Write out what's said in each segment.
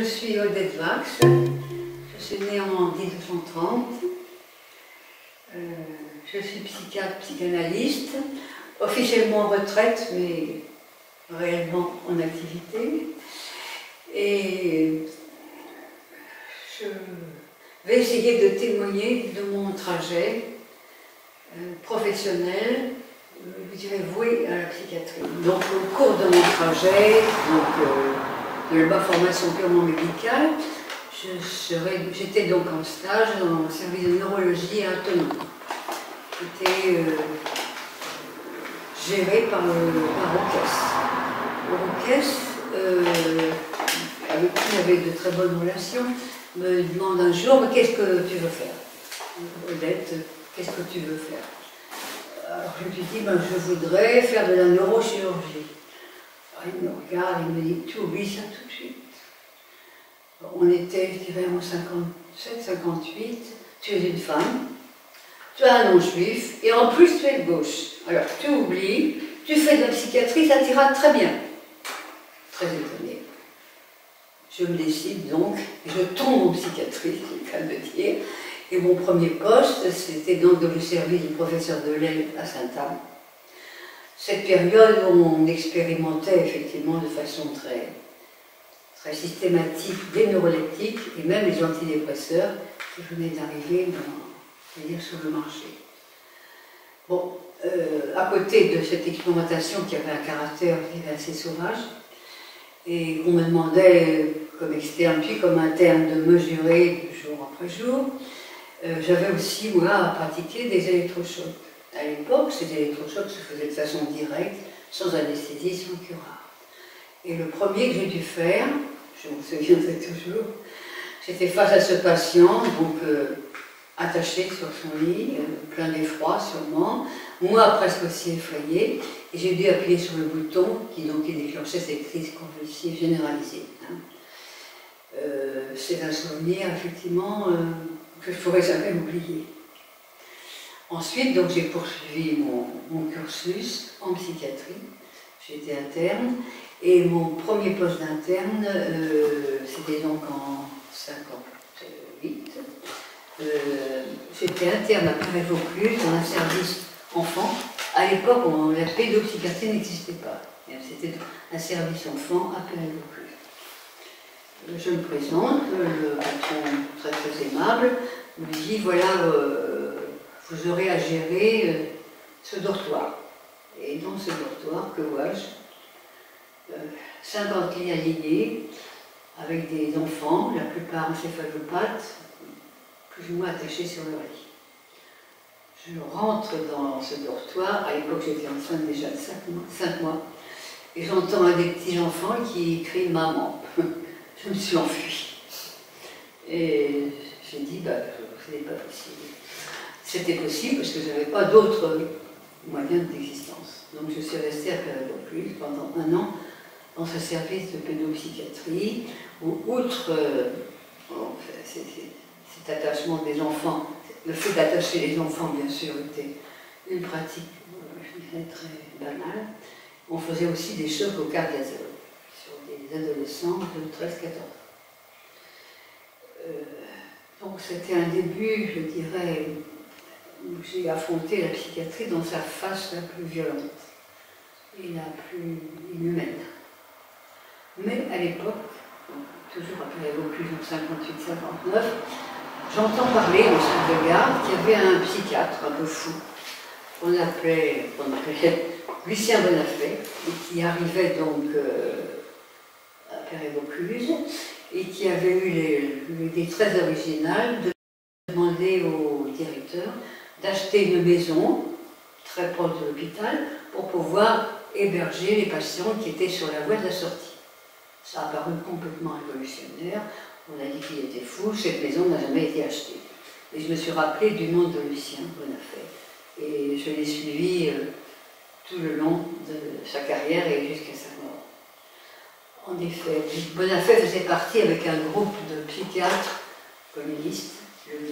je suis Odette Vax, je suis née en 1930, je suis psychiatre, psychanalyste, officiellement en retraite, mais réellement en activité. Et je vais essayer de témoigner de mon trajet professionnel, je dirais voué à la psychiatrie. Donc au cours de mon trajet, de ma formation purement médicale, j'étais donc en stage dans le service de neurologie à Thonon. J'étais gérée par Roquès. Roquès, avec qui j'avais de très bonnes relations, me demande un jour, mais qu'est-ce que tu veux faire? Odette, qu'est-ce que tu veux faire? Alors je lui dis, ben, je voudrais faire de la neurochirurgie. Alors, il me regarde, il me dit, tu oublies ça tout de suite. On était, je dirais, en 57, 58, tu es une femme, tu as un nom juif, et en plus tu es de gauche. Alors tu oublies, tu fais de la psychiatrie, ça t'ira très bien. Très étonnée. Je me décide donc, je tombe en psychiatrie, c'est le cas de dire, et mon premier poste, c'était donc dans le service du professeur Delay à Sainte-Anne. Cette période où on expérimentait effectivement de façon très systématique des neuroleptiques et même les antidépresseurs qui venaient d'arriver sur le marché. Bon, à côté de cette expérimentation qui avait un caractère assez sauvage, et qu'on me demandait comme externe puis comme interne de mesurer jour après jour, j'avais aussi, moi, à pratiquer des électrochocs. À l'époque, ces électrochocs se faisaient de façon directe, sans anesthésie, sans curare. Et le premier que j'ai dû faire, je me souviendrai toujours, j'étais face à ce patient, donc attaché sur son lit, plein d'effroi sûrement, moi presque aussi effrayée, et j'ai dû appuyer sur le bouton qui déclenchait cette crise convulsive généralisée. C'est un souvenir effectivement que je ne pourrais jamais oublier. Ensuite, donc, j'ai poursuivi mon cursus en psychiatrie. J'étais interne et mon premier poste d'interne, c'était donc en 58. J'étais interne à Paris-Vaucluse dans un service enfant. À l'époque, la pédopsychiatrie n'existait pas. C'était un service enfant à Paris-Vaucluse. Je me présente, le patron très très aimable me dit voilà, vous aurez à gérer ce dortoir. Et dans ce dortoir, que vois-je 50 lits alignés avec des enfants, la plupart encéphalopathes, plus ou moins attachés sur leur lit. Je rentre dans ce dortoir, à l'époque j'étais enceinte déjà de 5 mois, et j'entends un des petits enfants qui crie « Maman ». Je me suis enfuie. Et j'ai dit, bah, ce n'est pas possible. C'était possible parce que je n'avais pas d'autres moyens d'existence. Donc je suis restée à Paris-Vaucluse pendant 1 an dans ce service de pédopsychiatrie où, outre cet attachement des enfants, le fait d'attacher les enfants, bien sûr, était une pratique, je dirais, très banale. On faisait aussi des chocs au cardiazole sur des adolescents de 13-14 ans. Donc c'était un début, je dirais, où j'ai affronté la psychiatrie dans sa face la plus violente et la plus inhumaine. Mais à l'époque, toujours à Paris-Vaucluse en 58-59, j'entends parler au centre de garde qu'il y avait un psychiatre un peu fou, qu'on appelait Lucien Bonafé, et qui arrivait donc à Paris-Vaucluse, et qui avait eu l'idée très originale de demander au directeur d'acheter une maison très proche de l'hôpital pour pouvoir héberger les patients qui étaient sur la voie de la sortie. Ça a paru complètement révolutionnaire, on a dit qu'il était fou, cette maison n'a jamais été achetée. Et je me suis rappelé du nom de Lucien Bonafé, et je l'ai suivi tout le long de sa carrière et jusqu'à sa mort. En effet, Bonafé faisait partie avec un groupe de psychiatres communistes, le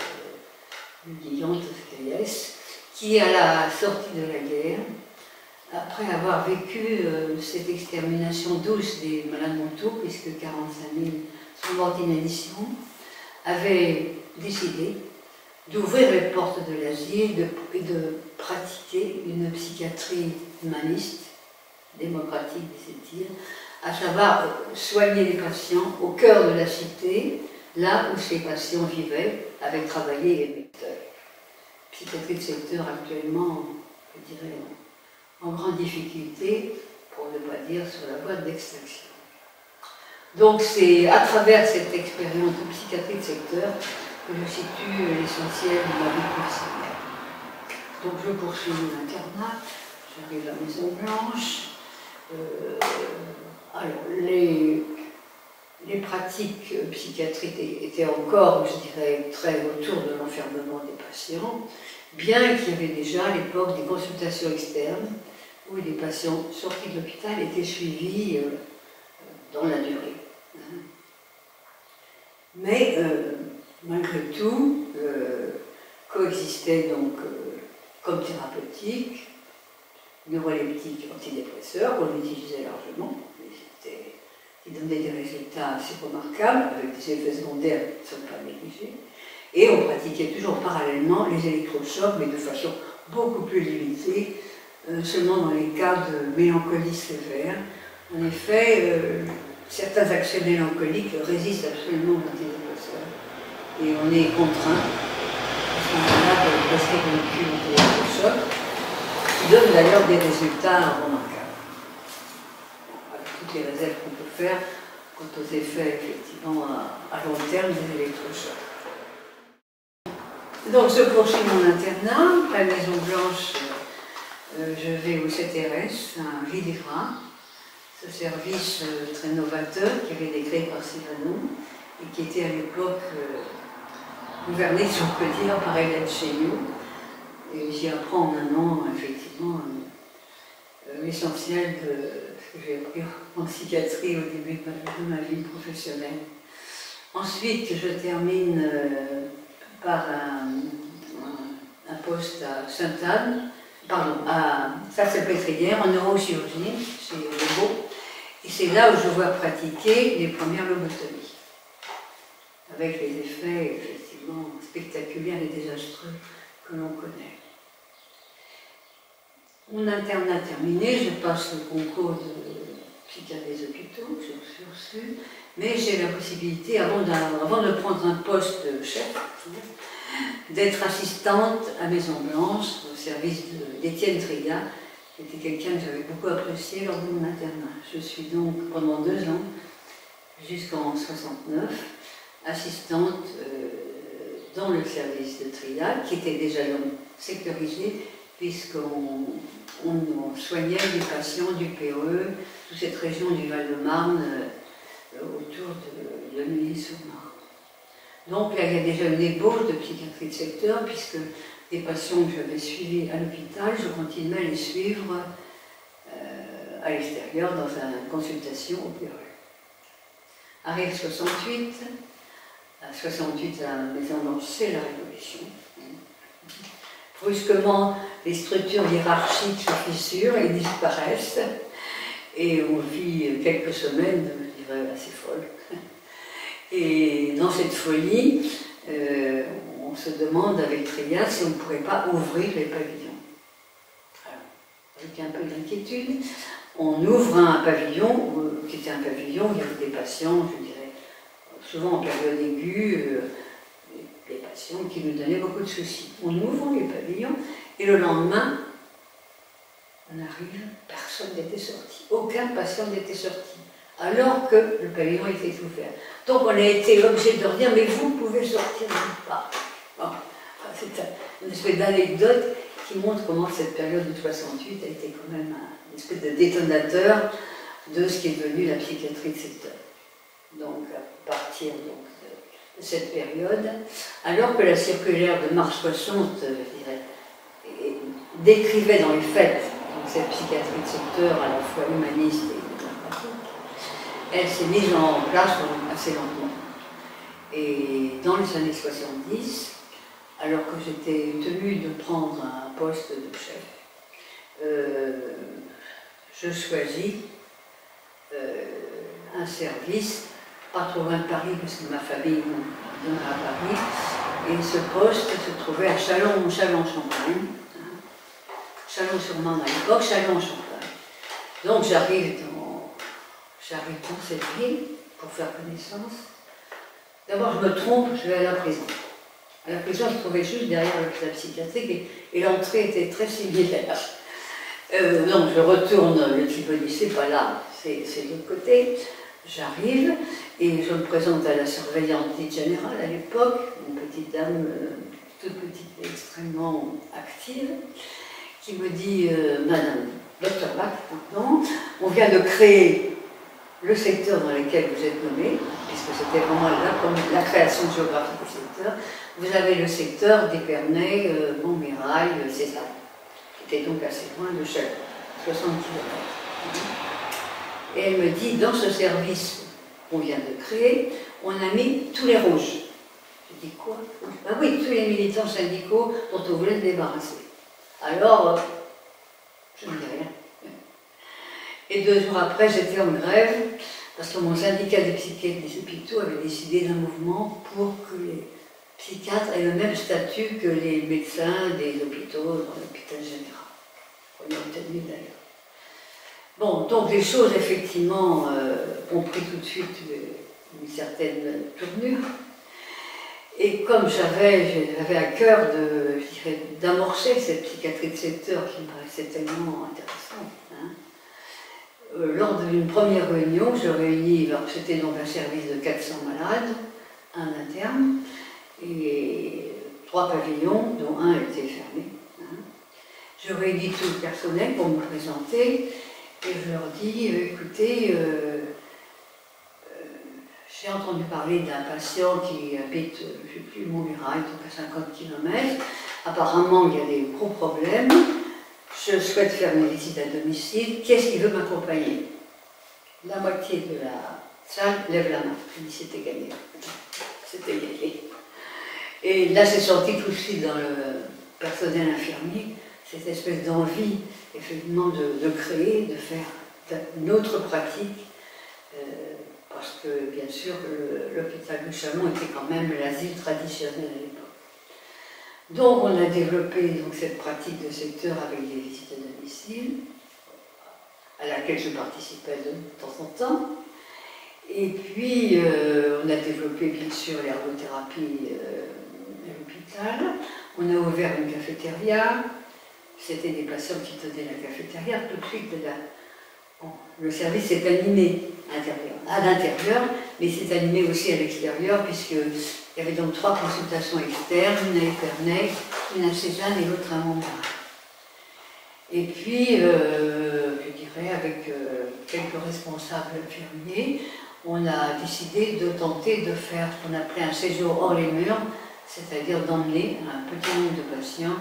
Guillon Toscaïès, qui, à la sortie de la guerre, après avoir vécu cette extermination douce des malades mentaux, puisque 45 000 sont morts d'inanition, avait décidé d'ouvrir les portes de l'asile et de pratiquer une psychiatrie humaniste, démocratique, disait-il, à savoir soigner les patients au cœur de la cité, là où ces patients vivaient, avec travaillé les médecins. Psychiatrie de secteur actuellement, je dirais, en grande difficulté, pour ne pas dire sur la voie d'extinction. Donc c'est à travers cette expérience de psychiatrie de secteur que je situe l'essentiel de ma vie professionnelle. Donc je poursuis mon internat, j'arrive à Maison Blanche. Alors les pratiques psychiatriques étaient encore, je dirais, très autour de l'enfermement des patients, bien qu'il y avait déjà à l'époque des consultations externes où les patients sortis de l'hôpital étaient suivis dans la durée. Mais malgré tout, coexistaient donc comme thérapeutique, neuroleptiques, antidépresseurs, qu'on utilisait largement, qui donnaient des résultats assez remarquables, avec des effets secondaires qui ne sont pas négligés. Et on pratiquait toujours parallèlement les électrochocs, mais de façon beaucoup plus limitée, seulement dans les cas de mélancolie sévère. En effet, certains accès mélancoliques résistent absolument aux antidépresseurs. Et on est contraint, à ce moment-là, de passer une électrochoc, qui donne d'ailleurs des résultats remarquables. Avec toutes les réserves qu'on peut faire quant aux effets, effectivement, à long terme des électrochocs. Donc, je poursuis mon internat, à la Maison Blanche, je vais au CTRS, à Villevra, ce service très novateur qui avait été créé par Cyrano et qui était à l'époque gouverné, si on peut dire, par Hélène Chéniaud. Et j'y apprends en un an, effectivement, l'essentiel de ce que j'ai appris en psychiatrie au début de ma vie professionnelle. Ensuite, je termine par un poste à Sainte-Anne, pardon, à Salpêtrière, en neurochirurgie, chez Lebeau. Et c'est là où je vois pratiquer les premières lobotomies, avec les effets effectivement spectaculaires et désastreux que l'on connaît. Mon internat terminé, je passe le concours de psychiatre des hôpitaux, j'ai reçu, mais j'ai la possibilité, avant de prendre un poste de chef, d'être assistante à Maison Blanche, au service d'Étienne Trillat, qui était quelqu'un que j'avais beaucoup apprécié lors de mon internat. Je suis donc pendant 2 ans, jusqu'en 69, assistante dans le service de Trillat, qui était déjà sectorisé, puisqu'on soignait les patients du PE, toute cette région du Val-de-Marne, autour de Neuilly-sur-Marne. Donc là, il y a déjà une ébauche de psychiatrie de secteur, puisque des patients que j'avais suivis à l'hôpital, je continuais à les suivre à l'extérieur dans une consultation au PE. Arrive 68, à 68 à la Maison Blanche, c'est la Révolution. Brusquement, les structures hiérarchiques se fissurent et disparaissent, et on vit quelques semaines, je dirais, assez folles. Et dans cette folie, on se demande avec Trillat si on ne pourrait pas ouvrir les pavillons. Alors, avec un peu d'inquiétude, on ouvre un pavillon, qui était un pavillon où il y avait des patients, je dirais, souvent en période aiguë, des patients qui nous donnaient beaucoup de soucis. On ouvre les pavillons et le lendemain, on arrive, personne n'était sorti. Aucun patient n'était sorti, alors que le pavillon était ouvert. Donc on a été obligé de leur dire, mais vous pouvez sortir ou pas. Bon, c'est une espèce d'anecdote qui montre comment cette période de 68 a été quand même une espèce de détonateur de ce qui est devenu la psychiatrie de secteur. Donc à partir donc, de cette période, alors que la circulaire de mars 60, je dirais, décrivait dans les faits donc, cette psychiatrie de secteur à la fois humaniste et démocratique, elle s'est mise en place assez lentement. Et dans les années 70, alors que j'étais tenue de prendre un poste de chef, je choisis un service pas trop loin de Paris, parce que ma famille demeure à Paris, et ce poste se trouvait à Châlons-Champagne, Châlons-sur-Marne à l'époque, Châlons-Champagne. Donc j'arrive dans cette ville pour faire connaissance. D'abord je me trompe, je vais à la prison. À la prison, je trouvais juste derrière l'hôpital psychiatrique et l'entrée était très similaire. Donc je retourne, le Tivoli, c'est pas là, c'est de l'autre côté. J'arrive et je me présente à la surveillante dite générale à l'époque, une petite dame, toute petite et extrêmement active, qui me dit Madame Dr Bach, maintenant, on vient de créer le secteur dans lequel vous êtes nommé, puisque c'était vraiment la création géographique du secteur. Vous avez le secteur d'Épernay, Montmirail, César, qui était donc assez loin de Châlons, 60 km. Et elle me dit, dans ce service qu'on vient de créer, on a mis tous les rouges. Je dis quoi? Ah oui, tous les militants syndicaux dont on voulait se débarrasser. Alors, je ne dis rien. Et 2 jours après, j'étais en grève, parce que mon syndicat des psychiatres des hôpitaux avait décidé d'un mouvement pour que les psychiatres aient le même statut que les médecins des hôpitaux dans l'hôpital général. On y a obtenu d'ailleurs. Bon, donc les choses, effectivement, ont pris tout de suite une certaine tournure. Et comme j'avais à cœur d'amorcer cette psychiatrie de secteur qui me paraissait tellement intéressante, lors d'une première réunion, je réunis, c'était donc un service de 400 malades, un interne, et 3 pavillons, dont un était fermé. Je réunis tout le personnel pour me présenter, et je leur dis, écoutez, j'ai entendu parler d'un patient qui habite, je ne sais plus, Montmirail, donc à 50 km. Apparemment, il y a des gros problèmes. Je souhaite faire mes visites à domicile. Qui est-ce qui veut m'accompagner? La moitié de la salle lève la main. Je dis, c'était gagné. C'était gagné. Et là, c'est sorti tout de suite dans le personnel infirmier, cette espèce d'envie, effectivement, de créer, de faire une autre pratique, parce que, bien sûr, l'hôpital de Châlons était quand même l'asile traditionnel à l'époque. Donc, on a développé donc, cette pratique de secteur avec des visites à domicile, à laquelle je participais de temps en temps. Et puis, on a développé, bien sûr, l'ergothérapie à l'hôpital. On a ouvert une cafétéria. C'était des patients qui tenaient la cafétéria. Tout de suite, le service est animé à l'intérieur, mais c'est animé aussi à l'extérieur, puisqu'il y avait donc 3 consultations externes, une à Épernay, une à Cézanne et l'autre à Montmirail. Et puis, je dirais, avec quelques responsables infirmiers, on a décidé de tenter de faire ce qu'on appelait un séjour hors les murs, c'est-à-dire d'emmener un petit nombre de patients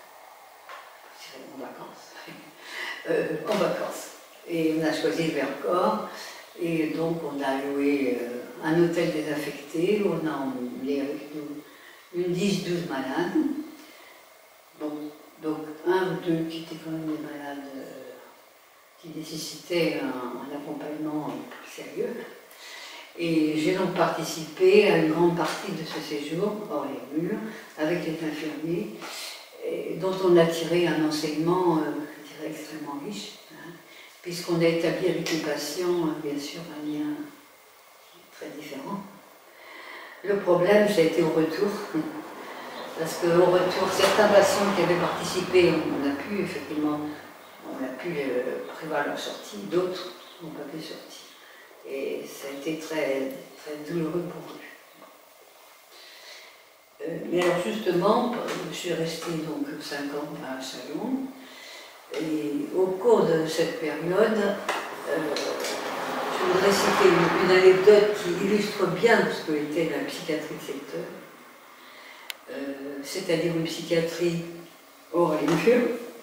en vacances. Et on a choisi le Vercors, et donc on a loué un hôtel désaffecté, où on a emmené avec nous une 10-12 malades, donc 1 ou 2 qui étaient quand même des malades qui nécessitaient un accompagnement sérieux. Et j'ai donc participé à une grande partie de ce séjour, hors les murs, avec les infirmiers, dont on a tiré un enseignement, je dirais, extrêmement riche, puisqu'on a établi avec les patients, bien sûr, un lien très différent. Le problème, ça a été au retour, parce qu'au retour, certains patients qui avaient participé, on a pu effectivement, prévoir leur sortie, d'autres n'ont pas pu sortir. Et ça a été très, très douloureux pour eux. Mais alors justement, je suis restée donc 5 ans à Châlons, et au cours de cette période, je voudrais citer une anecdote qui illustre bien ce que était la psychiatrie de secteur, c'est-à-dire une psychiatrie hors les murs,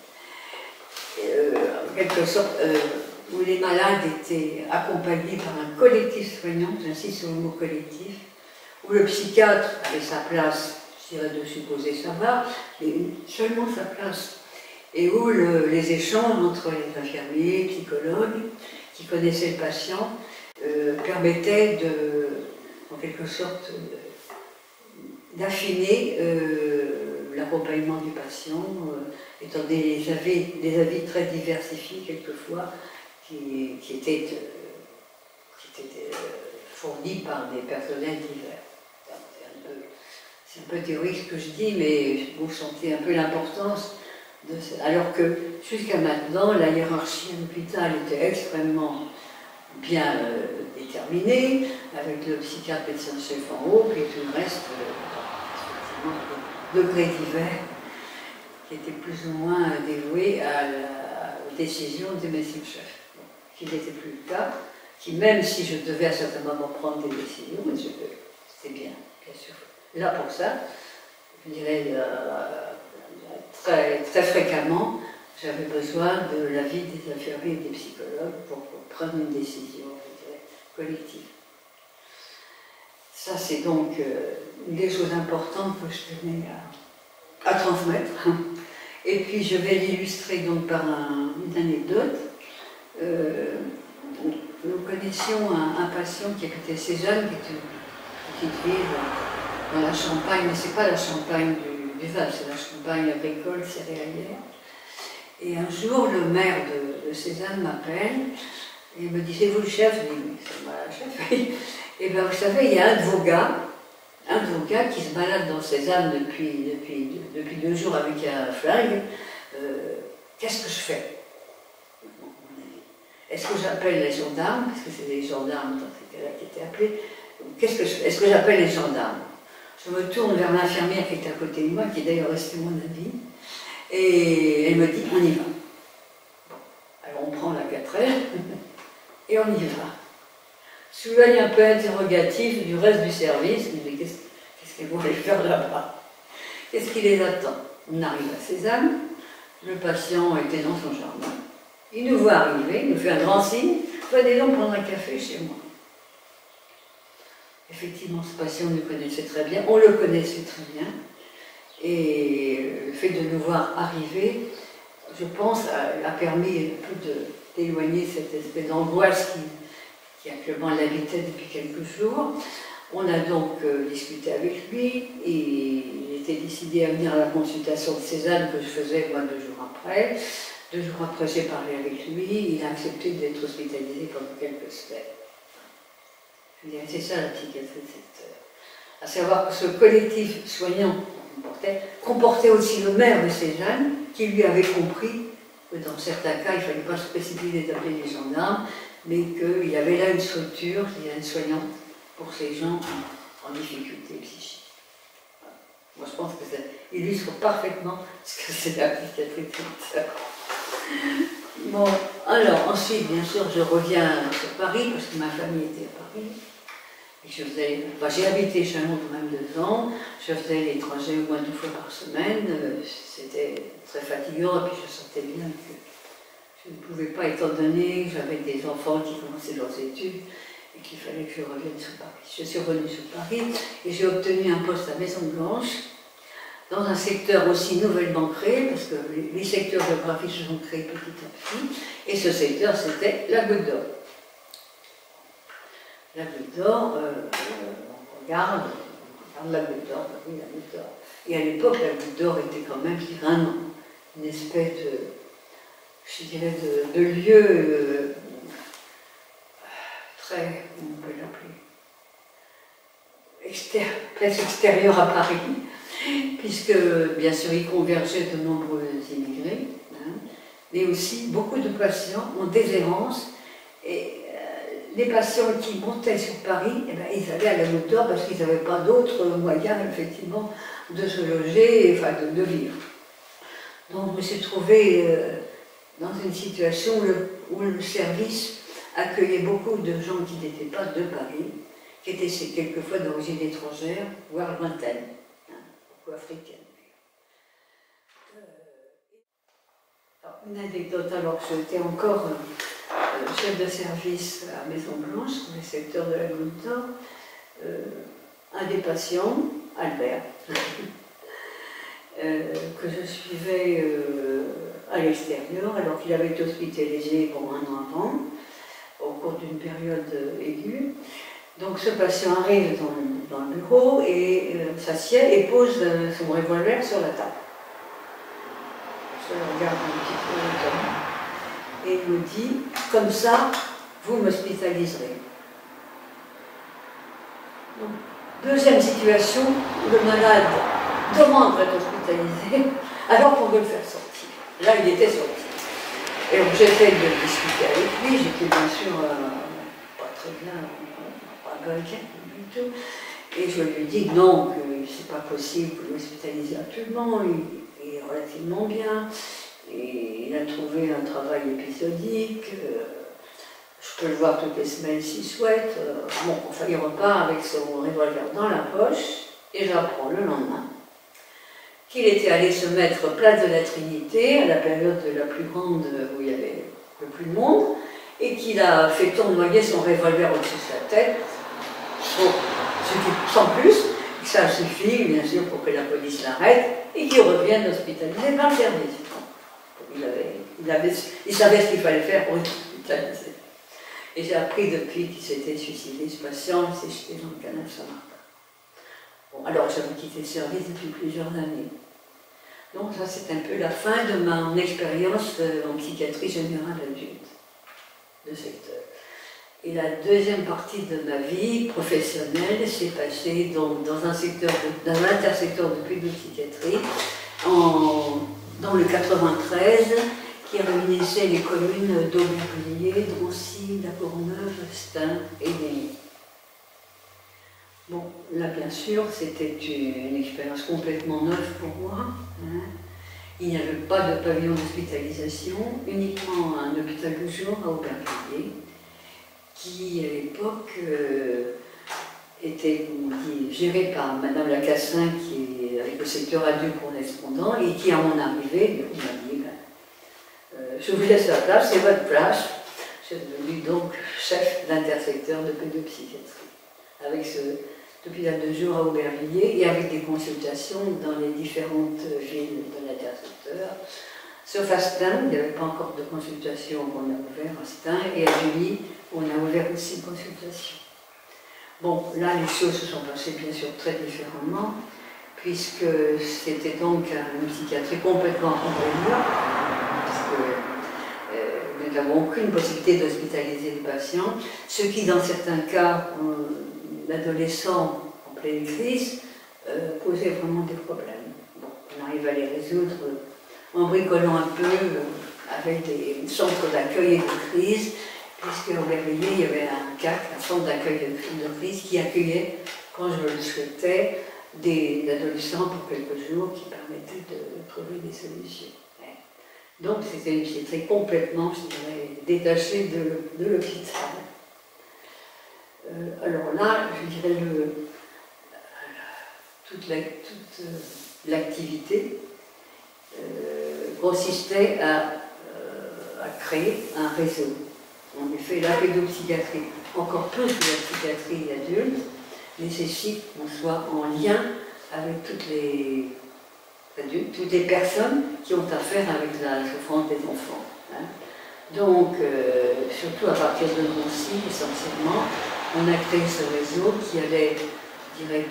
en quelque sorte, où les malades étaient accompagnés par un collectif soignant, j'insiste sur le mot collectif, où le psychiatre avait sa place, je dirais de supposer savoir, mais seulement sa place. et où les échanges entre les infirmiers, psychologues, qui connaissaient le patient, permettaient en quelque sorte, d'affiner l'accompagnement du patient, étant donné des avis très diversifiés quelquefois, qui étaient fournis par des personnels divers. C'est un peu théorique ce que je dis, mais vous sentez un peu l'importance de ça. Alors que jusqu'à maintenant, la hiérarchie à l'hôpital était extrêmement bien déterminée, avec le psychiatre médecin-chef en haut, puis tout le reste, effectivement, degrés divers, qui étaient plus ou moins dévoués aux décisions des médecins-chefs. Bon, qui n'était plus le cas, qui même si je devais à certains moments prendre des décisions, c'était bien sûr. Là pour ça, je dirais très, très fréquemment, j'avais besoin de l'avis des infirmiers et des psychologues pour prendre une décision, je dirais, collective. Ça, c'est donc une des choses importantes que je tenais à transmettre. Et puis, je vais l'illustrer donc par une anecdote. Nous connaissions un patient qui habitait Cézanne, qui est une petite ville dans la Champagne, mais ce n'est pas la Champagne du Val, c'est la Champagne agricole, céréalière. Et un jour, le maire de Cézanne m'appelle et me dit: c'est vous le chef? Je dis: oui, c'est moi le chef. Et bien, vous savez, il y a un de vos gars qui se balade dans Cézanne depuis 2 jours avec un flingue. Qu'est-ce que je fais? Est-ce que j'appelle les gendarmes? Parce que c'est les gendarmes dans ces cas-là qui étaient appelés. Qu'est-ce que je fais? Est-ce que j'appelle les gendarmes? Je me tourne vers l'infirmière qui était à côté de moi, qui est d'ailleurs restée mon amie, et elle me dit: on y va. Bon, alors on prend la 4L et on y va. Sous l'œil un peu interrogatif du reste du service, je me dis: qu'est-ce qu'ils vont faire là-bas? Qu'est-ce qui les attend? On arrive à Cézanne, le patient était dans son jardin. Il nous voit arriver, il nous fait un grand signe: venez donc prendre un café chez moi. Effectivement, ce patient nous connaissait très bien, on le connaissait très bien, et le fait de nous voir arriver, je pense, a permis un peu d'éloigner cette espèce d'angoisse qui actuellement l'habitait depuis quelques jours. On a donc discuté avec lui, et il était décidé à venir à la consultation de Cézanne que je faisais moi 2 jours après. 2 jours après, j'ai parlé avec lui, il a accepté d'être hospitalisé pendant quelques semaines. Je dirais, c'est ça la psychiatrie de secteur. À savoir que ce collectif soignant comportait aussi le maire de Cézanne, qui lui avait compris que dans certains cas, il ne fallait pas se précipiter d'appeler les gendarmes, mais qu'il y avait là une structure, il y a une soignante pour ces gens en difficulté psychique. Voilà. Moi, je pense que ça illustre parfaitement ce que c'est la psychiatrie de secteur. Bon, alors ensuite, bien sûr, je reviens sur Paris, parce que ma famille était à Paris. J'ai habité chez un autre même 2 ans, je faisais les trajets au moins 2 fois par semaine, c'était très fatigant, et puis je sentais bien que je ne pouvais pas, étant donné que j'avais des enfants qui commençaient leurs études, et qu'il fallait que je revienne sur Paris. Je suis revenue sur Paris, et j'ai obtenu un poste à Maison-Blanche, dans un secteur aussi nouvellement créé, parce que les secteurs géographiques se sont créés petit à petit, et ce secteur, c'était la Goutte d'Or. La Goutte d'Or, on regarde la Goutte d'Or, oui, la Goutte d'Or. Et à l'époque, la Goutte d'Or était quand même vraiment une espèce de, je dirais, de lieu très, comment on peut l'appeler, presque extérieur à Paris, puisque, bien sûr, il convergeait de nombreux immigrés, hein, mais aussi beaucoup de patients en déshérence. Et les patients qui montaient sur Paris, eh bien, ils allaient à la Goutte d'Or parce qu'ils n'avaient pas d'autres moyens, effectivement, de se loger, enfin, de vivre. Donc, je me suis trouvée dans une situation où le service accueillait beaucoup de gens qui n'étaient pas de Paris, qui étaient quelquefois d'origine étrangère, voire lointaine, hein, beaucoup africaine. Alors, une anecdote, alors que j'étais encore chef de service à Maison-Blanche, dans le secteur de la Goutte d'Or, un des patients, Albert, que je suivais à l'extérieur, alors qu'il avait été hospitalisé pour un an avant, au cours d'une période aiguë. Donc ce patient arrive dans le bureau et s'assied et pose son revolver sur la table. Je le regarde un petit peu et il me dit, comme ça, vous m'hospitaliserez. Deuxième situation, le malade demande d'être hospitalisé, alors qu'on veut le faire sortir. Là, il était sorti. Et donc j'essaie de discuter avec lui, j'étais bien sûr pas très bien, pas belge du tout. Et je lui dis non, que c'est pas possible, vous l'hospitaliser actuellement, il est relativement bien, et il a trouvé un travail épisodique. Je peux le voir toutes les semaines s'il souhaite. Bon, enfin, il repart avec son revolver dans la poche, et j'apprends le lendemain qu'il était allé se mettre place de la Trinité, à la période la plus grande où il y avait le plus de monde, et qu'il a fait tournoyer son revolver au-dessus de sa tête, sans plus, ça suffit, bien sûr, pour que la police l'arrête, et qu'il revienne hospitalisé dans le service. Il savait ce qu'il fallait faire pour l'hospitaliser. Et j'ai appris depuis qu'il s'était suicidé, ce patient, il s'est jeté dans le canal Saint-Martin. Bon, alors j'avais quitté le service depuis plusieurs années. Donc ça c'est un peu la fin de mon expérience en psychiatrie générale adulte de secteur. Et la deuxième partie de ma vie professionnelle s'est passée dans un intersecteur de pédopsychiatrie dans le 93, qui réunissait les communes d'Aubervilliers, Drancy, La Courneuve, Stains et Neuilly. Bon, là bien sûr, c'était une expérience complètement neuve pour moi. Hein. Il n'y avait pas de pavillon d'hospitalisation, uniquement un hôpital de jour à Aubervilliers, qui à l'époque était géré par Madame Lacassin, qui est avec le secteur adulte correspondant, et qui à mon arrivée m'a dit je vous laisse la place, c'est votre place. Je suis devenu donc chef d'intersecteur de pédopsychiatrie, avec ce hôpital de jour à Aubervilliers et avec des consultations dans les différentes villes de l'intersecteur. Sauf à Stains, il n'y avait pas encore de consultation qu'on a ouvert à Stains, et à Neuilly, on a ouvert aussi une consultation. Bon, là, les choses se sont passées bien sûr très différemment, puisque c'était donc une psychiatrie complètement en puisque nous n'avons aucune possibilité d'hospitaliser les patients, ce qui, dans certains cas, l'adolescent en pleine crise, posait vraiment des problèmes. Bon, on arrive à les résoudre en bricolant un peu avec des centres d'accueil et de crise, puisqu'à Aubervilliers, il y avait un CAC, un centre d'accueil de crise, qui accueillait, quand je le souhaitais, des adolescents pour quelques jours qui permettaient de trouver des solutions. Donc c'était une psychiatrie complètement, je dirais, détachée de l'hôpital. Alors là, je dirais, toute l'activité consistait à créer un réseau. En effet, la pédopsychiatrie, encore plus que la psychiatrie adulte, nécessite qu'on soit en lien avec toutes les personnes qui ont affaire avec la souffrance des enfants. Hein. Donc, surtout à partir de Drancy, essentiellement, on a créé ce réseau qui allait, je dirais,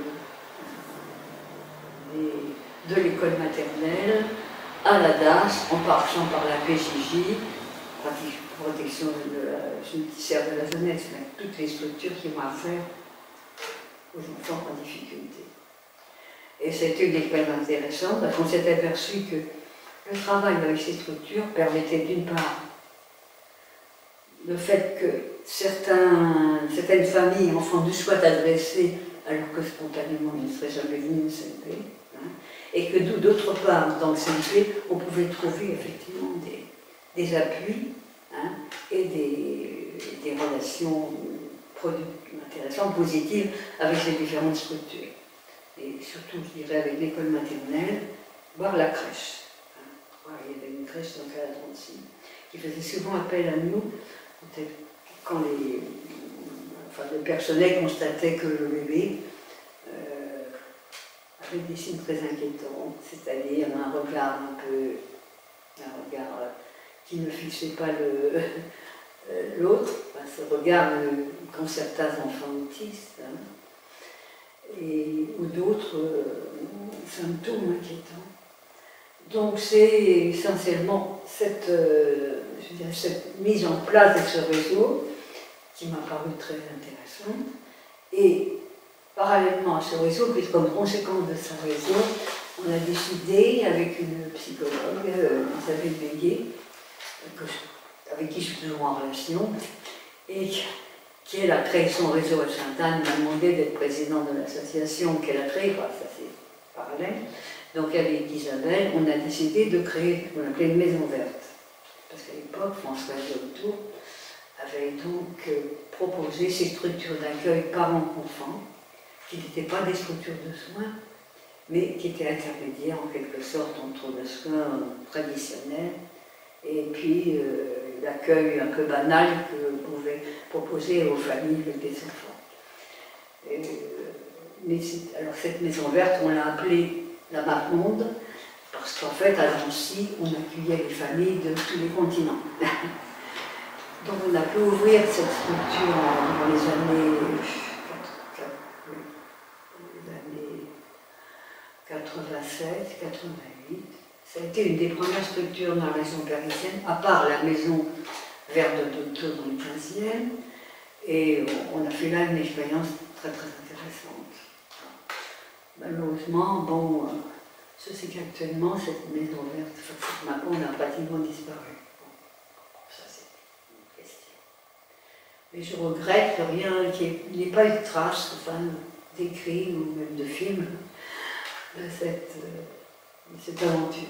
de l'école maternelle à la DAS, en passant par la PJJ, protection judiciaire de la jeunesse, mais toutes les structures qui ont affaire aux enfants en difficulté. Et c'était une expérience intéressante parce qu'on s'est aperçu que le travail avec ces structures permettait d'une part le fait que certaines familles, enfants, ne soient adressés alors que spontanément ils ne seraient jamais venus au CNP, hein, et que d'autre part, dans le CNP, on pouvait trouver effectivement des appuis, hein, et des relations intéressantes, positives avec ces différentes structures. Et surtout, je dirais, avec l'école maternelle, voire la crèche. Il y avait une crèche donc à la Drancy, qui faisait souvent appel à nous quand le personnel constatait que le bébé avait des signes très inquiétants, c'est-à-dire un regard un peu un regard qui ne fixait pas l'autre, ce regard qu'ont certains enfants autistes, hein, ou d'autres symptômes inquiétants. Donc c'est essentiellement cette mise en place de ce réseau qui m'a paru très intéressante. Et parallèlement à ce réseau, puis comme conséquence de ce réseau, on a décidé avec une psychologue, Isabelle Béguet, avec qui je suis toujours en relation, et qui elle a créé son réseau à Sainte-Anne, m'a demandé d'être présidente de l'association qu'elle a créée, ça c'est parallèle. Donc avec Isabelle, on a décidé de créer ce qu'on appelait une maison verte. Parce qu'à l'époque, Françoise Deltour avait donc proposé ces structures d'accueil parents-enfants, qui n'étaient pas des structures de soins, mais qui étaient intermédiaires en quelque sorte entre le soin traditionnel et puis l'accueil un peu banal que pouvait proposer aux familles avec des enfants. Alors cette maison verte, on l'a appelée la Mapmonde, parce qu'en fait, à Nancy, on accueillait les familles de tous les continents. Donc on a pu ouvrir cette structure dans les années 87, 88. Ça a été une des premières structures dans la région parisienne, à part la maison verte de Docteur dans le 15e. Et on a fait là une expérience très très intéressante. Malheureusement, bon, je sais qu'actuellement, cette maison verte, cette Mapmonde a pratiquement disparu. Bon, ça c'est une question. Mais je regrette rien, qu'il n'y ait pas eu de traces, enfin, d'écrits ou même de films de cette aventure.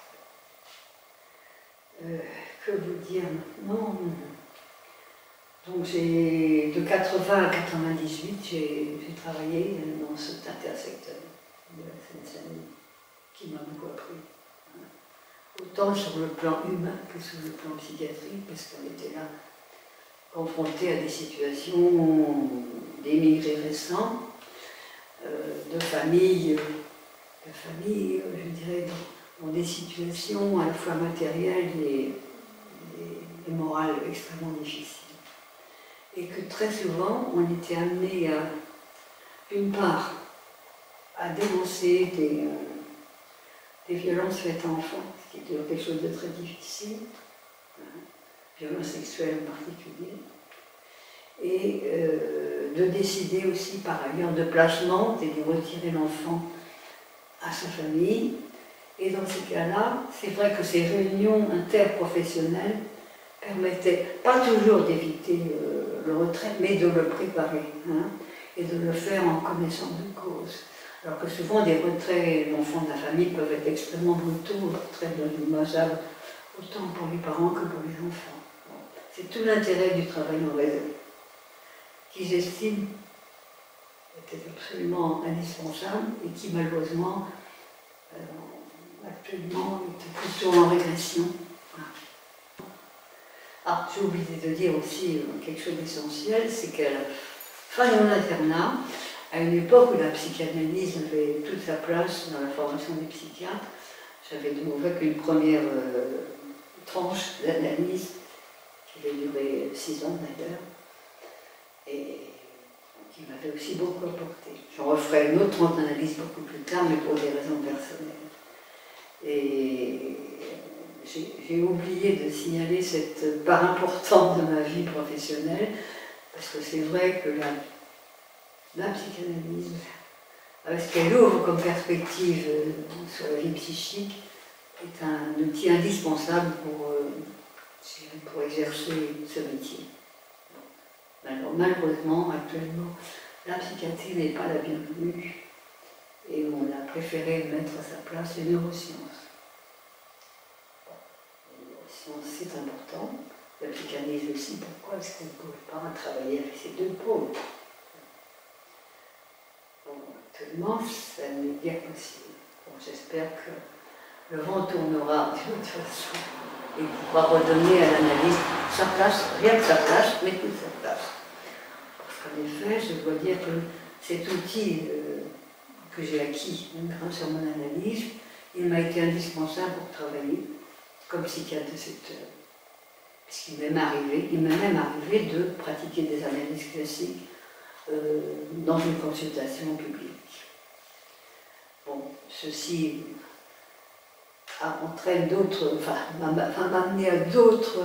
Que vous dire maintenant? Donc de 80 à 98, j'ai travaillé dans cet intersecteur de la Seine-Saint-Denis, qui m'a beaucoup appris. Autant sur le plan humain que sur le plan psychiatrique, parce qu'on était là confrontés à des situations d'émigrés récents, de familles, je dirais, dans des situations à la fois matérielles et morales extrêmement difficiles. Et que très souvent, on était amené à, d'une part, à dénoncer des violences faites à enfants, ce qui était quelque chose de très difficile, violences sexuelles en particulier, et de décider aussi par ailleurs de placement et de retirer l'enfant à sa famille. Et dans ces cas-là, c'est vrai que ces réunions interprofessionnelles permettaient pas toujours d'éviter le retrait, mais de le préparer, hein, et de le faire en connaissance de cause. Alors que souvent des retraits d'enfants de la famille peuvent être extrêmement brutaux, très dommageables, autant pour les parents que pour les enfants. Bon. C'est tout l'intérêt du travail en réseau, qui j'estime était absolument indispensable et qui malheureusement actuellement est plutôt en régression. Voilà. Ah, j'ai oublié de dire aussi quelque chose d'essentiel, c'est qu'à la fin de mon internat, à une époque où la psychanalyse avait toute sa place dans la formation des psychiatres, j'avais découvert qu'une première tranche d'analyse qui avait duré 6 ans d'ailleurs, et qui m'avait aussi beaucoup apporté. J'en referai une autre tranche d'analyse beaucoup plus tard, mais pour des raisons personnelles. Et j'ai oublié de signaler cette part importante de ma vie professionnelle, parce que c'est vrai que la psychanalyse, avec ce qu'elle ouvre comme perspective sur la vie psychique, est un outil indispensable pour exercer ce métier. Alors, malheureusement, actuellement, la psychiatrie n'est pas la bienvenue et on a préféré mettre à sa place les neurosciences. Les neurosciences, c'est important. La psychanalyse aussi, pourquoi est-ce qu'on ne peut pas travailler avec ces deux pôles? Bon, actuellement, ça n'est bien possible. Bon, j'espère que le vent tournera d'une autre façon et pourra redonner à l'analyse sa place, rien que sa place, mais toute sa place. En effet, je dois dire que cet outil que j'ai acquis grâce à mon analyse, il m'a été indispensable pour travailler. comme psychiatre de secteur. Parce qu'il m'est même arrivé de pratiquer des analyses classiques dans une consultation publique. Bon, ceci entraîne d'autres, m'a amené à d'autres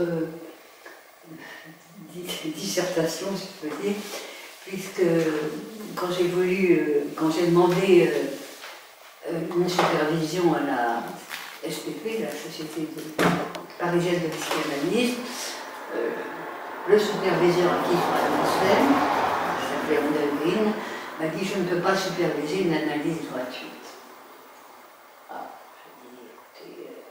dissertations, si je peux dire, puisque quand j'ai demandé une supervision à la SPP, la Société parisienne de psychanalyse, le superviseur à qui je m'adressais, qui s'appelait André, m'a dit: je ne peux pas superviser une analyse gratuite. Ah, je dis: écoutez,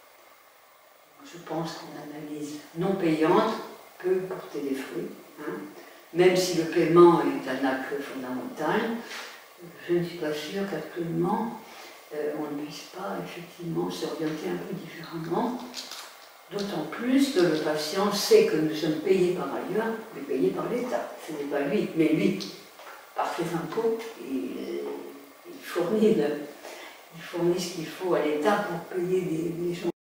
je pense qu'une analyse non payante peut porter des fruits, hein. Même si le paiement est un acte fondamental, je ne suis pas sûre qu'actuellement on ne puisse pas effectivement s'orienter un peu différemment, d'autant plus que le patient sait que nous sommes payés par ailleurs, mais payés par l'État. Ce n'est pas lui, mais lui, par ses impôts, il fournit ce qu'il faut à l'État pour payer des gens.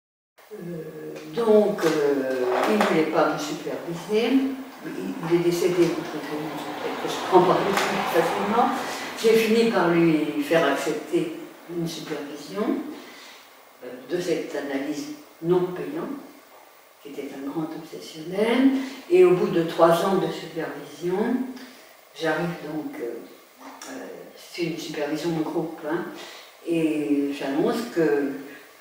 Donc, il ne voulait pas me superviser. Il est décédé, je prends par le plus facilement. J'ai fini par lui faire accepter une supervision de cette analyse non payante, qui était un grand obsessionnel. Et au bout de 3 ans de supervision, j'arrive donc, c'est une supervision de groupe, hein, et j'annonce que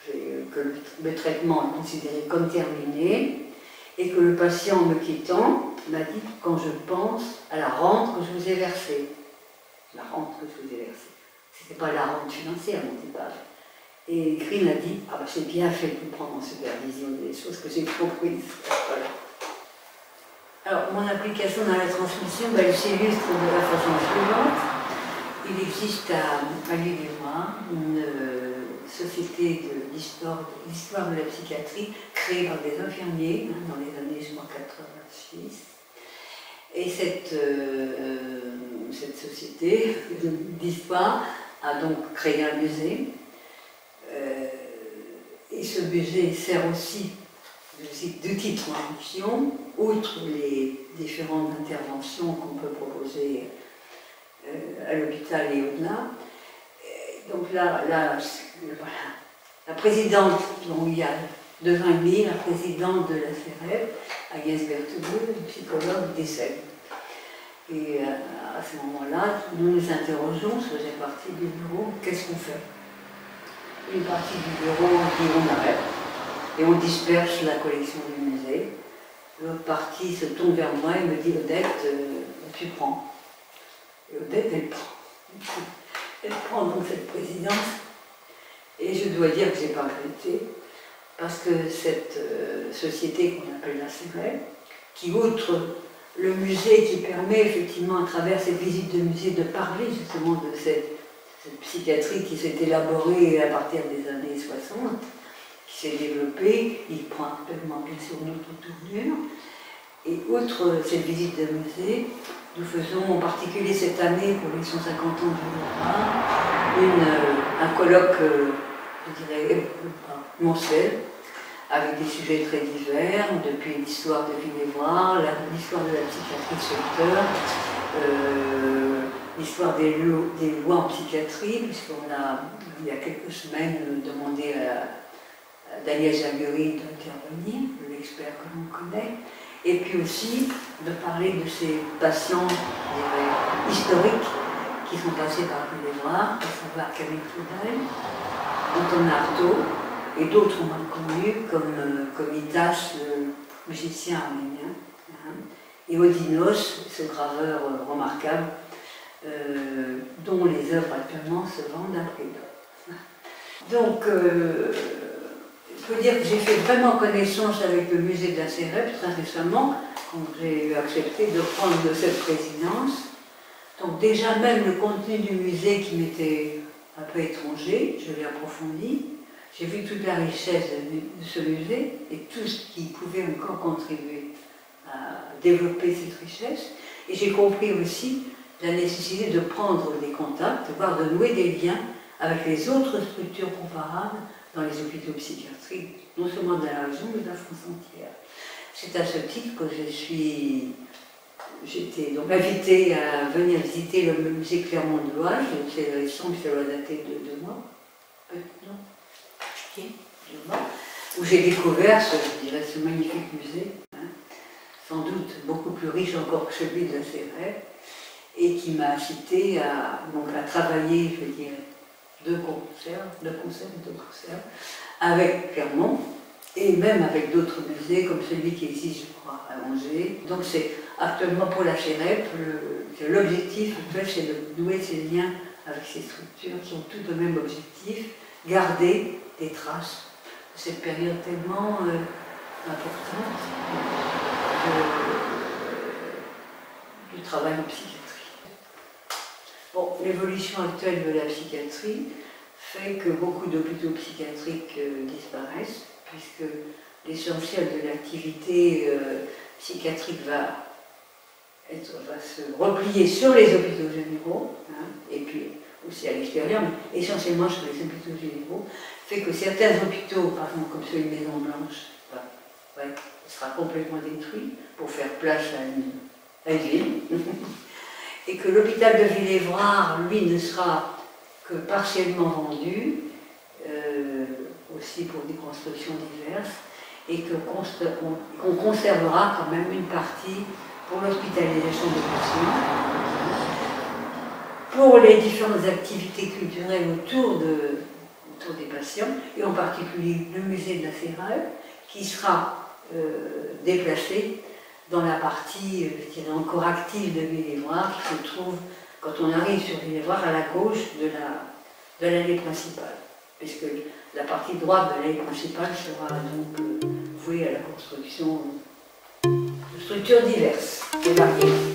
le traitement est considéré comme terminé et que le patient me quittant m'a dit: quand je pense à la rente que je vous ai versée. La rente que je vous ai versée. Ce n'était pas la rente financière dont il parlait. Et Green a dit: ah ben c'est bien fait de me prendre en supervision des choses que j'ai comprises. Voilà. Alors, mon application dans la transmission, elle s'illustre de la façon suivante. Il existe à l'UDEMA une société d'histoire de la psychiatrie créée par des infirmiers dans les années 86. Et cette société d'histoire a donc créé un musée. Et ce musée sert aussi d'outil de transmission, outre les différentes interventions qu'on peut proposer à l'hôpital et au-delà. Donc là, la présidente, dont il y a 2 ans et demi, la présidente de la CRF, Agnès Berthelot, une psychologue, décède. Et à ce moment-là, nous nous interrogeons, je faisais partie du bureau, qu'est-ce qu'on fait? Une partie du bureau dit on arrête et on disperse la collection du musée. L'autre partie se tourne vers moi et me dit: Odette, tu prends. Et Odette, elle prend. Elle prend donc cette présidence. Et je dois dire que je n'ai pas regretté, parce que cette société qu'on appelle la CRF, qui outre le musée, qui permet effectivement à travers cette visite de musée de parler justement de cette psychiatrie qui s'est élaborée à partir des années 60, qui s'est développée, il prend actuellement bien sûr une autre tournure. Et outre cette visite de musée, nous faisons en particulier cette année, pour les 150 ans du Louvre, un colloque, je dirais, mensuel, avec des sujets très divers, depuis l'histoire de Vinévoire, l'histoire de la psychiatrie de secteur, l'histoire des lois en psychiatrie, puisqu'on a, il y a quelques semaines, demandé à Daniel Jagueri d'intervenir, l'expert que l'on connaît, et puis aussi de parler de ces patients historiques qui sont passés par Vinévoire, à savoir Camille Claudel, Anton Artaud, et d'autres moins connus, comme Itas, le musicien arménien, hein, et Odinos, ce graveur remarquable, dont les œuvres actuellement se vendent à prix d'or. Donc, je peux dire que j'ai fait vraiment connaissance avec le musée de la CRF très récemment, quand j'ai accepté de prendre cette présidence. Donc déjà, même le contenu du musée qui m'était un peu étranger, je l'ai approfondi. J'ai vu toute la richesse de ce musée et tout ce qui pouvait encore contribuer à développer cette richesse. Et j'ai compris aussi la nécessité de prendre des contacts, voire de nouer des liens avec les autres structures comparables dans les hôpitaux psychiatriques, non seulement de la région, mais de la France entière. C'est à ce titre que j'étais donc invitée à venir visiter le musée Clermont de Louage. C'est récent, ça doit dater de 2 mois. Non. Okay. 2 mois. Où j'ai découvert ce magnifique musée, hein, sans doute beaucoup plus riche encore que celui de la CRF, et qui m'a incité à travailler, je dirais, de concert, avec Clermont, et même avec d'autres musées, comme celui qui existe, je crois, à Angers. Donc c'est actuellement pour la CRF, l'objectif, c'est de nouer ces liens avec ces structures qui ont tout le même objectif, garder des traces de cette période tellement importante du travail en psychiatrie. Bon, l'évolution actuelle de la psychiatrie fait que beaucoup d'hôpitaux psychiatriques disparaissent, puisque l'essentiel de l'activité psychiatrique va se replier sur les hôpitaux généraux, hein, et puis aussi à l'extérieur, mais essentiellement sur les hôpitaux généraux, fait que certains hôpitaux, par exemple comme celui de Maison Blanche, sera complètement détruit pour faire place à une ville. Et que l'hôpital de Villévrard, lui, ne sera que partiellement vendu, aussi pour des constructions diverses, et qu'on conservera quand même une partie pour l'hospitalisation des patients, pour les différentes activités culturelles autour des patients, et en particulier le musée de la CRF, qui sera déplacé dans la partie, je dirais, encore active de Villévrard, qui se trouve, quand on arrive sur Villévrard, à la gauche de l'allée principale, puisque la partie droite de l'allée principale sera donc vouée à la construction de structures diverses et variées.